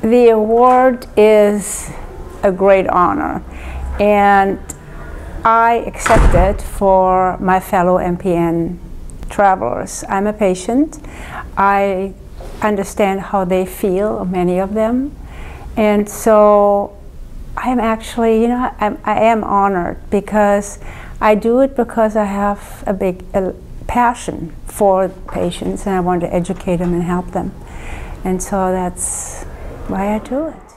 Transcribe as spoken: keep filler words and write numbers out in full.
The award is a great honor, and I accept it for my fellow M P N travelers. I'm a patient. I understand how they feel, many of them, and so I'm actually, you know, I'm, I am honored because I do it because I have a big a passion for patients, and I want to educate them and help them, and so that's why I do it.